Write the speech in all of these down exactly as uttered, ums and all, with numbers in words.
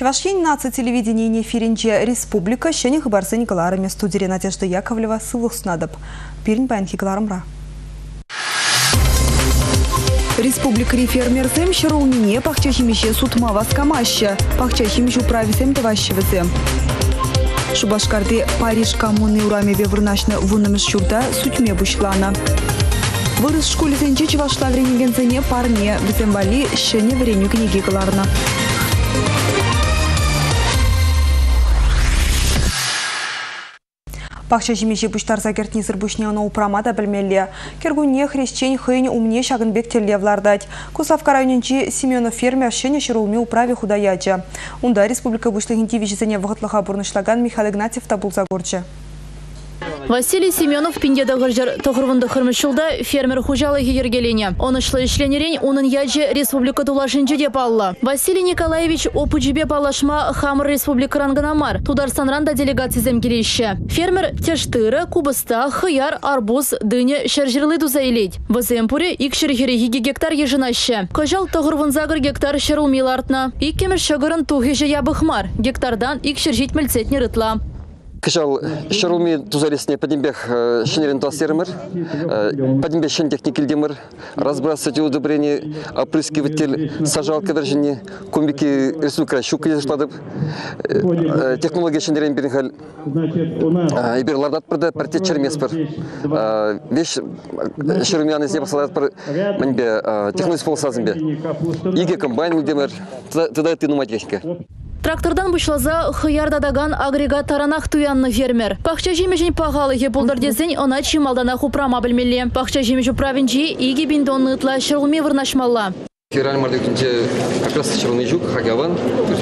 Чувашин наци телевидение эфиринче республика шене хабарсы Николарами студии Надежда Яковлева сылых снадоб. Пирин паянхи Кларамра. Республика фермерсем шароунине пахчахимище сутма васкамаща, пахчахимищу прависем таващевызе. Шубашкарды Париж коммуны ураме беврначно вунамыш шурда сутьме бушлана. Вырыс школе сенче чувашла вренегензене парне виземвали шене вреню книги Кларна. Пахча жемеше бұштарса кертнезір бұшне оны ұпрамада білмелі. Кергуне хрещен хыйн умне шагынбек телевлардать. Куславка районенче Семенов фермер шене шыруме управе худаяча. Унда республика бұшлығын тивежесене вғытлыға бұрнышлаган Михаил Игнатьев табылза горчы. Василий Семенов пиндеда гыржар тоғырвынды хырмышылда фермер хужалы егергелене. Он ышлы ішленерен унын яджи республика тулашынчы деп алла. Василий Николаевич опыжбе палашма хамыр республика ранганамар. Тударстанранда делегацизем келеші. Фермер тештыры, кубыста, хыяр, арбуз, дыне шаржырлы дузайлейд. В Земпуре ик шерхереги гектар ежынашы. Кожал тоғырвынзагыр гектар шырылмилартна. Ик кемер шагырын тухежі ябықмар. Гектардан ик шержит мельцетне рытла. Кышал шаруми тузаресне поднимбех шинерин тасермер, поднимбех шин техникильдемер, разбрасывать удобрение, опрыскиватель, сажалка вержение, комбики республика щука складов, технология шинерин бирнхаль, иберлардат прода партия чермеспер, вещь шарумяны здесь посылают пар маньбе технология полсазмбе, иге комбайн демер, тогда ты нумать техника. Трактордан бұшлаза хыярда даган агрегат таранах туянны фермер. Пахча жемешін пағалы епулдар десен, она чималдана хупрама білмелі. Пахча жемеш управенчи иги биндонны ытла шырғуме вырнашмалла. Фераль мардекінче как раз шырғуны жүк, хагаван,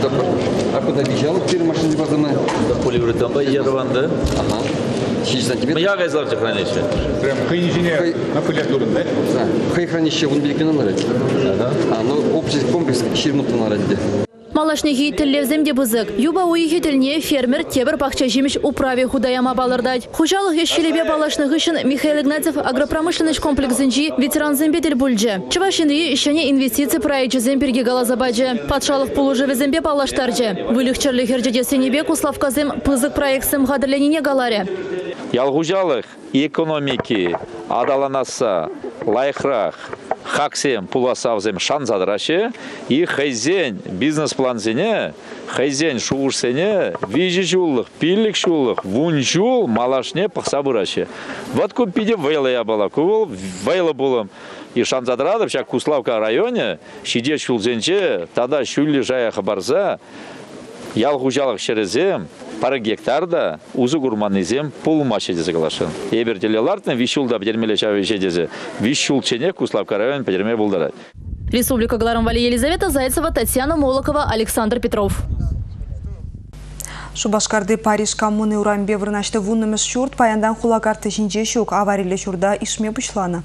акуда бежал, перед машиной базаны. Полиуретанба ерванды. Ага. шесть сантиметров. Я гайзлавче хранище. Прям хранение на полиатурен, да? Да. Хай хранище вон белекена нарадит. Да. А, ну общий комплекс ширнуты нарадит. Малашнехи телевземде бызык. Юба уйхетельне фермер тебір пахча жемеш управе худаяма балырдать. Хужалық ешшелебе балашных үшін Михаил Игнатьев агропромышленный комплексінжи ветеран зембедель бульджи. Чувашинды ишене инвестиции проекты земперге галазабаджи. Патшалық полужеве зембе балаштарджи. Вылихчерлі херджеде сенебе куславказым пызык проектсым гадырленіне галаре. Ялгужалық экономики адаланаса лайхрах хаксем пуласавзем шанзадраше и хайзен бизнес-план зене, хайзен шуурсене, вижи жуллық, пиллик шуллық, вун жул, малашне пахсабыраше. Вот купиде вейла я была, кувал вейла булам. И шанзадрада, вся Куславка районе, шиде шулзенче, тогда шулли жая хабарза, ялгужалық шерезем, пара гектарда узы гурманизем полумача дезе калашын. Ебертелелартын вишулда бедермеле чавы жедезе. Вишул чене Куславка район бедерме булдарат. Республика Гларамвали Елизавета Зайцева, Татьяна Молокова, Александр Петров. Шубашкарды Париж коммуны урамбе вырнашты вуннымыз шурт паяндан хулакарты жинже шук авариле шурда ишме бушлана.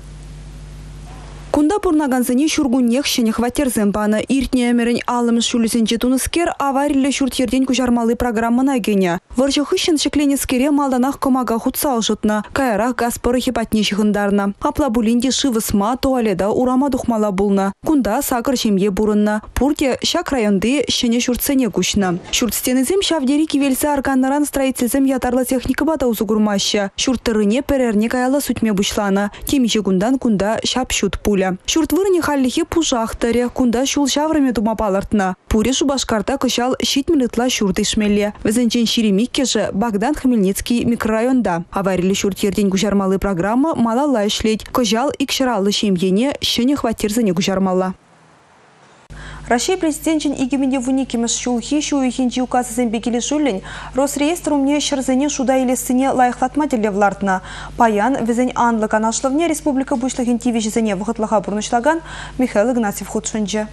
Кунда пурнаганзыне шургуннех шене хватерзем бана иртне эмерен алым шулисенче туныскер авариле шуртьерден кужармалы программына гене. Варжахыщен шекленескере малданах комага хутсал жытна, кайрах газ порохи патнешихындарна. Апла булинде шывысма туаледа урама духмала булна. Кунда сакыр жемье бурынна. Пурте шак районды шене шуртсене кучна. Шуртстенезем шавдери кивельсе арганнаран строительзем ятарлы техника бата узугурмаща. Шурттырыне перерне каяла сутьме бушлана. Темиже кундан кунда шап шут пуля. Шурт вырне халлихе пужахтаре, кунда шул шавраме тумапалартна. Пуре Шубашкарта кышал щит минутла шурт ишмелле. Везенчен ширемиккеже Богдан Хмельницкий микрорайонда. Аварили шурт ерден кужармалы программа мала лайшлеть. Кожал икшаралы шемьене щене хватирзане кужармала. Россия президентчин игеменде вуникемес шулхи шуихинчи указы зембекеле шуллень, Росреестр умне шырзене шуда илесіне лайықлатма телевлартна. Паян везень анлы канашлывне республика бушлығын тивежізіне вғытлыға бұрнышлаган Михаил Игнатьев худшынчы.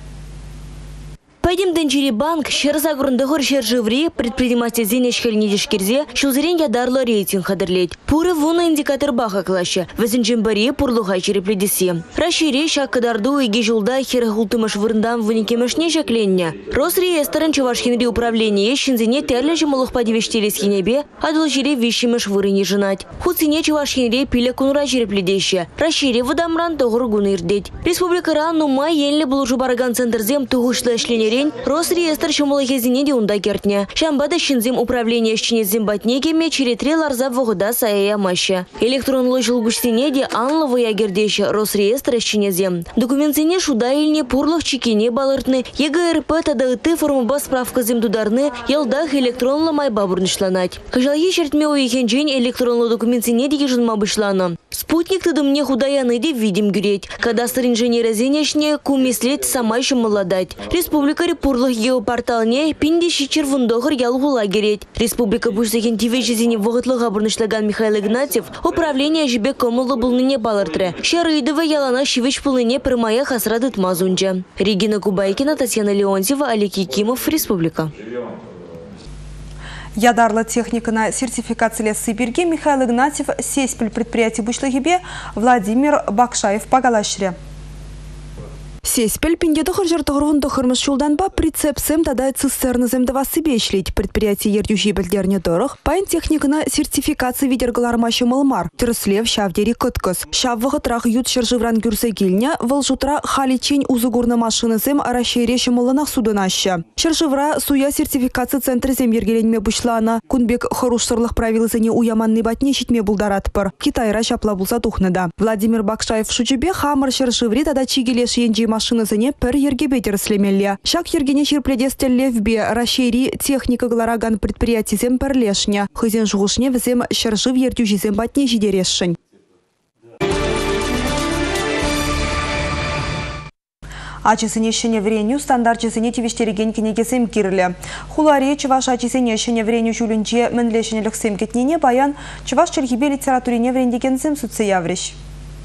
Пойдем денчери банк, шерза грундығыр шержеври, предприниматель зенешхельне дешкерзе, шулзерен ядарла рейтинг хадырлет. Пуры вуна индикатор баха клаще, везенчен баре пурлуха черепледесе. Расшире шак кадарду и гежулда херахултымаш вырндам вуникемешне шакленне. Росреестрын Чувашхинри управление щензене терле жемолых подевештелес хинебе, адылжире вещимеш вырыне женать. Хуцине Чувашхинри пиля кунура черепледеще. Расшире водамран тоғыр гуны ирдеть. Республика рану май еле булужу бараган центрзем тугушлы эшленере день Росреестр шумылыхезине де унда кертне. Шамбада шинзем управление щенезем батнегеме черетре ларза вғыда саяя маща. Электронлы жылгуштене де анлы ягердеші Росреестр щенезем. Документсене шуда илне пурлых чекене балыртны, ЕГРП тадагыты формаба справка земдударны елдах электронлы майба бурнышланать. Хыжалги чертме уйхенжен электронлы документсене деге жынма бышланы. Спутник тыдымне худаяны де видим гюреть. Кадастр инженера зенешне кумеслет сама еще молодать. Республика репурлых геопорталне пиндеши червундохыр ялгула гереть. Республика бушсеген тивечезине вғытлыға бурнышлаган Михаил Игнатьев управление жібек комылы булныне балыртыры. Шарыйдывы ялана шивеч пулыне прямая хасрадыт мазунча. Регина Кубайкина, Татьяна Леонтьева, Олег Якимов, Республика. Ядарлы техникана сертификацияле Сибирге Михаил Игнатьев сеспіль предприятий Бушлыгебе Владимир Бакшаев погалашре. Сеспель пиндедохыр жартығырғынды қырмыз жолдан ба прицепсем тада цистернызем да васы бешлейд. Предприятие ердюжи білдерне дұрық, пайн техникана сертификация видергалармашы мылмар. Түріслев шавдері күткіз. Шаввығы трақ ют шыржывран күрсе келіне, вылжутра халичень узыгурны машинызем арашереші мылынақ судынашы. Шыржывра суя сертификация центрізем ергеленме бұшланы. Күнбек хорушсырлық правилызыне уяманны батне шитме бұлдаратпыр. Китайра шапла бұлса тухныда. Владимир Бакшаев шучубе хамыр шыржыври тада чигелеш енжи машинызыне пір ергебе дерслемелі. Шак ергене шерпледестелле вбе рашери техника глараган предприятизем пірлешне. Хызен жуғышне візем шыржыв ертюжизем батне жидерешшін. Ачысыне шыне вреню стандарт чысыне тивештереген кенегесем кирлі. Хулари чываш ачысыне шыне вреню жүлінче мінлешінелік сем кетнене баян чываш чергебе литературине врендегенсем суцы явреш.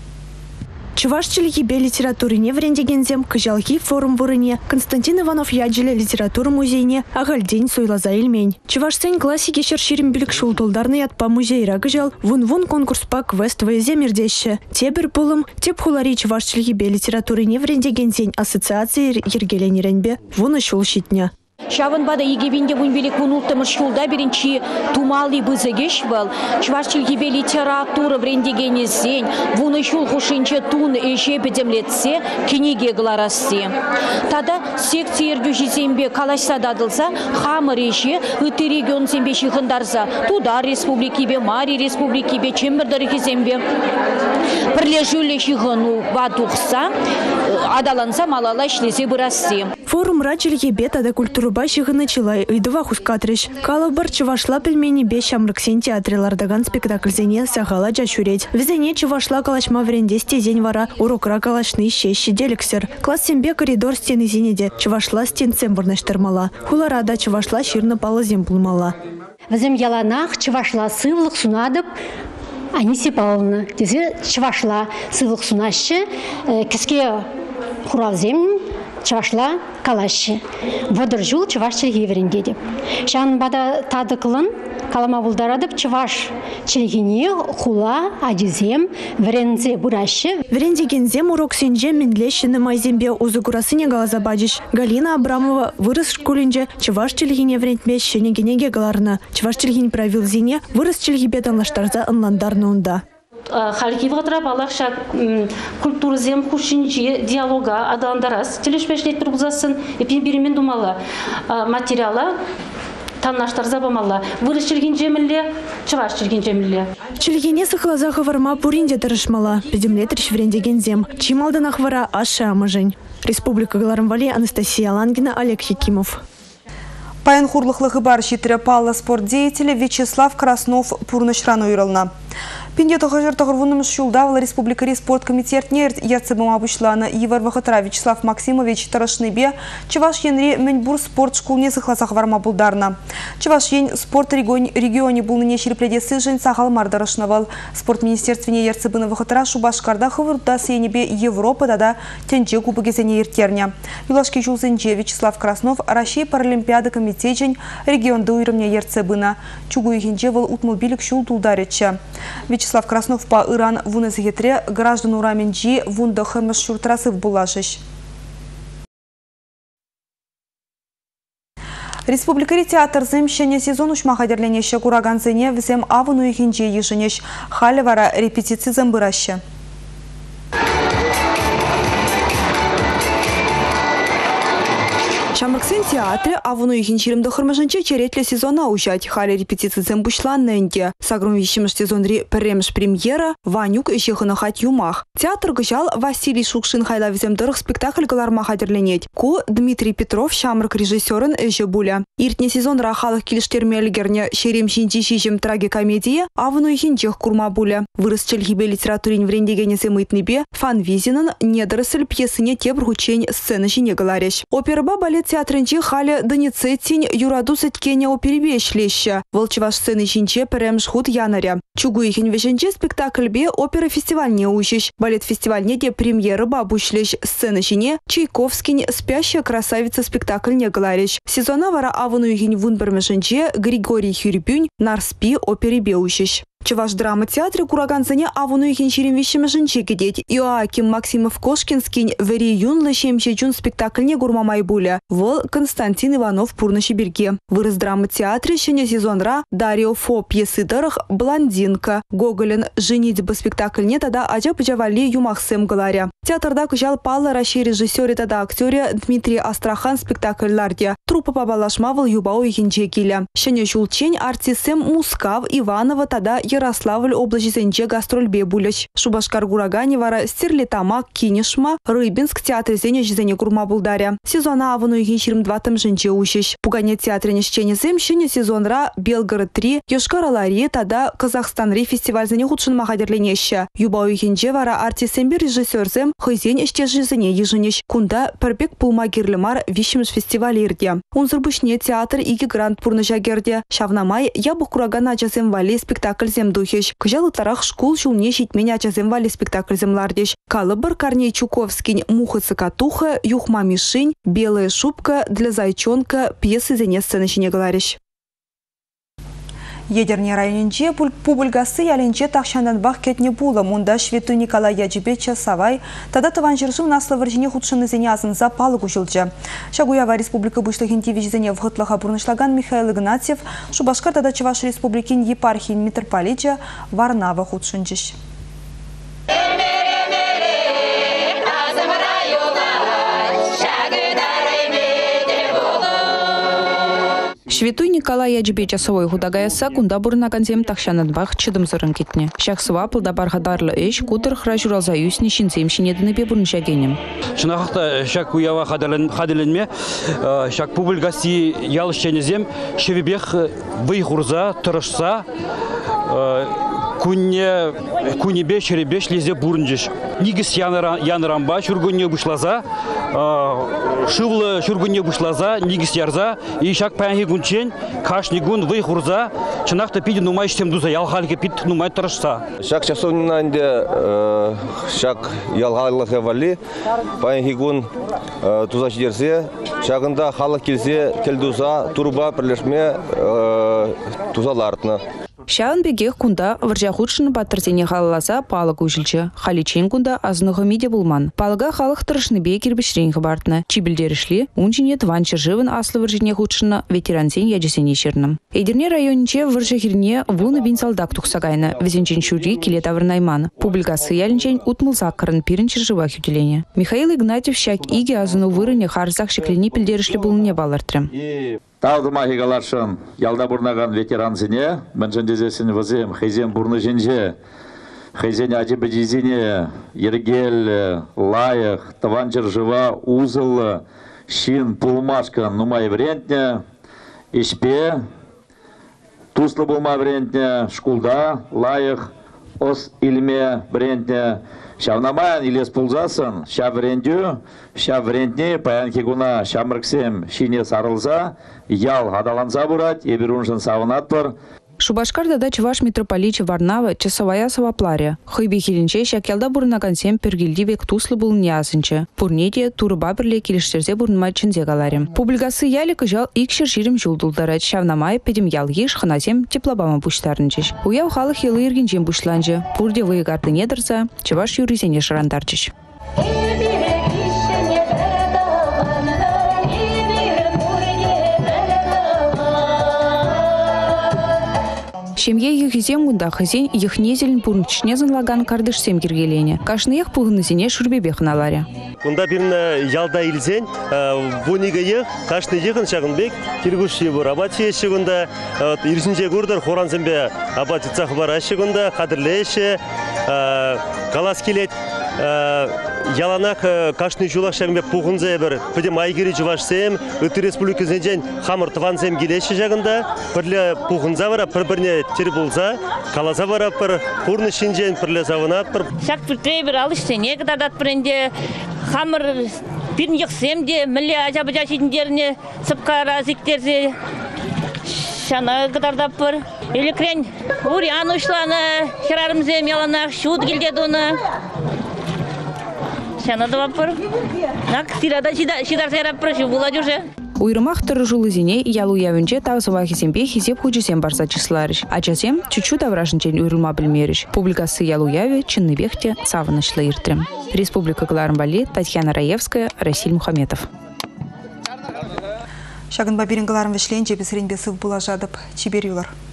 Чуваш челгибе литературине врендегензем кыжалки форум вырыне Константин Иванов яджиле литература музейне агальдень сойлаза илмень. Чуваш сень классики шерширим билік шултулдарны ятпа музейра кыжал вун-вун конкурспа квест вэзе мирдеще. Тебір пулым теп хулари чуваш челгибе литературине врендегензень ассоциации ергеленеренбе вуны шулшитня. Шавын бада егебенде вун белек вун ултымыш шулда беренчи тумалый бызыгеш был. Чварчил ебе литература врендегене зень, вуны шул хушинче тун эше бедемлетсе книге гларассе. Тада секция ергюши зембе калашса дадылса, хамыр эше ыты регион зембе шихындарса, туда республики бе, Мари республики бе, чембердарыки зембе. Прилежуле шихыну вадухса, адаланса малала шлезе бырассе. Форум рачил ебе тада культуру башығы началай үйдіва хускатрыш. Калов бар чывашла пельмени бе шамрыксен театрелардаган спектакльзене сағала жашурет. Візене чывашла калашма вренде стезень вара урокра калашны шеші деліксер. Класс сембе коридор стены зенеде чывашла стенцем вырнаштырмала. Хуларада чывашла ширны палы зем булмала. Візем яланах чывашла сывлық сунадып, Анисе Павловна, дезе чывашла сывлық сунашы, кіске хуралзем чывашла калашы. Водыр жул чываш челгеверін дедіп. Шан бада тадықылын калама бұлдарадып чываш челгене хула адизем врензе бурашы. Врендегензем урок сенже менлешіні майзембе узыгурасыне галазабадиш. Галина Абрамова вырыс школинже чываш челгене врендме шенегенеге галарны. Чываш челгене правил зене вырыс челгебе танлаштарза ынландарны унда. Халки вғытра балақша культура зем хушинчи диалога адаландарас. Телешпешлет тұрғызасын, епен беремен думала материала таннаштар забамала. Вырыс челген жемілі, чываш челген жемілі. Челгене сықлаза ғыварма пуринде тұрышмала. Педемлетріш врендеген зем. Чималдан ақвара ашы амыжын. Республика Галарымвали, Анастасия Лангина, Олег Якимов. Паян хурлықлығы бар шетірі палла спорт деятелі Вячеслав Краснов пурнышран уйрылна. Пенде тоғажыр тоғырвынымыз шулдавыл республикари спорт комитетне ерцебім абышланы Евар Вахатра Вячеслав Максимович Тарашныбе Чываш енре Мэньбур спорт шкулне сықласақ варма бұлдарна. Чываш ен спорт регионе бұлныне шерпледесі жын сағал мардарышнавал. Спорт министерствене ерцебіні Вахатра Шубашкарда хывырда сенебе Европада да тенче кубыгезене ертерне. Юлашки жулзенче Вячеслав Краснов Россия паралимпиада комитетчен регионды уйрымне ерцебіні. Чугу ехенче выл утмобилік шул тулдарече. Вячеслав Краснов по Иран вунезгетре граждан ураменджи вунда хэмэш шуртрасы в булашыш. Республикари театр земщене сезон ушмахадерленеше кураганзене візем авыну ехенже ешенеш халевара репетиции замбыраще. Шамрыксен театре авуну ихин чиримді хырмышынче черетлі сезона ужать. Халі репетиции зэмбушланнэнде. Сагрум вещимыш сезонри премш премьера Ванюк ещехына хать юмах. Театр гыжал Василий Шукшин хайла виземдырых спектакль галарма хадерленеть. Ку Дмитрий Петров шамрык режиссерын эже буля. Иртне сезон рахалых килиштермелгерне шерем шинчи шижем трагикомедия авуну ихин чех курма буля. Вырыс челхибе литературин врендегене земытнебе фанвизинын недоросль пьесыне тебргучень сцены жине галарещ. Операба балет театрынче халі дыницетин юраду сеткене оперебешлеща. Волчеваш сцены шинче перемшхут янаря. Чугу ихин вешенче спектакльбе опера фестивальне ущищ. Балет фестивальне де премьера бабушлещ. Сцены шине Чайковскин спящая красавица спектакль не галарещ. Сезона вара авуну ихин вунбермешенче Григорий Хюрпюнь нарспи оперебе ущищ. Чуваш драма театре кураганзане авуну ихин ширим вещемешенче кедеть. Иоаким Максимов Кошкинскин вери юнлы шемче чун спектакль не гурмамай буля. Вол Константин Иванов пурныши берге. Вырос драма театре щене сезонра Дарио Фо пьесы дырых Блондинка. Гоголин женитьба спектакль не тогда ажа пджавали юмахсем галаря. Театрда кужал пала раши режиссере тогда актере Дмитрий Астрахан спектакль лардия. Трупа побалашмавал юбау ихин чекиля. Щене шулчень артисем Мускав Иванова тогда Ярославль облачисенче гастрольбе буляч. Шубашкар Гурагани вара Стерлитамак Кинешма Рыбинск театре зене жизене курма булдаря. Сезона авуну ихин ширим дватым женче ущищ. Пугане театре нещене зем щене сезонра Белгород три Йошкар-Олари тогда Казахстан-ри фестиваль зене худшын махадерленеща. Юбау ихинче вара артисембе режиссер зем хызен иште жизене еженещ. Кунда перпек пулмагирлемар вишимш фестивалерде. Унзырбышне театр иги грант пурнышагерде. Шавнамай ябух Курагана ачасем вали спектакль земдухищ. Кыжал тарах школ шулне щитмене ачасем вали спектакль землардещ. Калыбыр Корней Чуковский Муха-цикатуха, Юхма Мишинь, Белая шубка для зайчонка пьесы зене сцены щене галарещ. Едерне районинче публьгасы яленче тахшандан бах кетне була. Мунда Швету Николай Яджибеча Савай. Тада тыван жыршыл наслы варжине худшыны зене азын запалы кушылча. Шагуява республика бушлыхин тивизене вғытлыға бурнышлagан Михаил Игнатьев. Шубашкар тада Чуваш республикин епархин митрополича Варнава худшынчыш. Шветуй Николай Яджибеча Савой худагаяса кунда бурна конзем тахшанадбах чыдым зырын кетне. Шахсыва пылда бархадарлы эш кутыр хражуралзаюс нишинцем шинедінебе бурнышагенем. Шынақта шак уява хаделенме, шак публьгаси ялышченезем шевебех выйхурза, тұрышса, кунне кунебе шеребеш лезе бурнжиш. Нигис янырамба шургунне бушлаза, шывлы шургунне бушлаза, нигис ярза, и шак паянги гунчен, кашни гун выйхурза, чынақта пиди нумай штем дуза, ялхалге пид нумай тұрышса. Шак часоннанде шак ялхалге вали, паянги гун туза шидерсе, шагында халық келсе, келдуза, турба пірлешме туза лартна. Шаан бегех кунда варжа худшыны батыртене халаласа палык ужылчы. Халичен кунда азныхы миде булман. Палыга халық тұрышны бей кирбішрен хабартны. Чибілдерішлі, унчине тван чыржывын аслы варжине худшыны ветеранзен яджесене шерным. Эдерне районче варжа хирне вуны бин салдак тухсагайны. Везенчен шури киле таврнайман. Публикасы ялінчен утмылзак кырын пирін чыржыва хютелене. Михаил Игнатьев шак иге азыну вырыне харзак шеклене пілдерішлі булыне балартрым. Тағдыма хигаларшын ялда бурнаган ветеранзине, мәнжендезесін вазем, хайзен бурны женже, хайзен ажибадизине, ергел, лайық, таванчыр жыва, узыл, шин, пулмашка, нумай врентне, ишпе, туслы булма врентне, шкулда, лайық, ос илме врентне, шавнамайын илес пулзасын, шав врендю, шав врентне, паян кегуна шамрыксем шине сарылза, ял адаланза бурать, еберунжын савынат бар. Шубашкарда да Чуваш митрополича Варнава часовая савапларя. Хыйби хилинче шакелда бурна консем пергилдивек туслы был нясынче. Пурнете турыба бірле келіштерзе бурнма чынзе галарем. Публикасы ялі кыжал икшер жирим жулдулдары. Шавнамай педим ял еш ханазем теплобама буштарынчеш. Уяв халық елы ергенчем бушланче. Пурде выегарды недырса, Чуваш юризене шарандарчеш. Семье их изем гунда хызен их незелен пурнчне занлаган кардыш сем киргелене. Кашны их пулгнызине шурбебех наларе. Кунда бирна ялда илзен, вунига ех, кашны ехын шагынбек, киргуши бур абати шигунда, ирсинже гурдар хоранзембе абати цахбара шигунда, кадрлеше, каласкилет, яланак кашны жулах шагынбек пугынзе бір, пидем айгири жувашсем, өтті республикасынжен хамыр тывансем келеші жагында, бірле пугынза бара, бір-бірне тер болса, каласа бара, бір пурны шинжен, бірле завынат, бір. Шак біртей бір алышты, не кадардат бірінде, хамыр бирин йықсем де, мүлі ажабы жашидіндеріне сыпқа разиктерзе, шана кадардап бір. Елекрен, ури анушланы, херарымзем яланақ, шуд келдеді оны. Шана да бапыр. Нак, тирада шидар сайрап прошу, буладь уже. Уйрымах тұрыжулызине ялу явынче тағзыва хизембе хизеп хучисем барса числарыш. Ачасем чуть-чуть авражынчен уйрылма білмеріш. Публикасы ялу яви чынныбехте савынышлы иртрем. Республика Глармбали, Татьяна Раевская, Расиль Мухаметов. Шагын бабирин Гларм вишлен жебесірін бесіп бұла жадып, чибер юлар.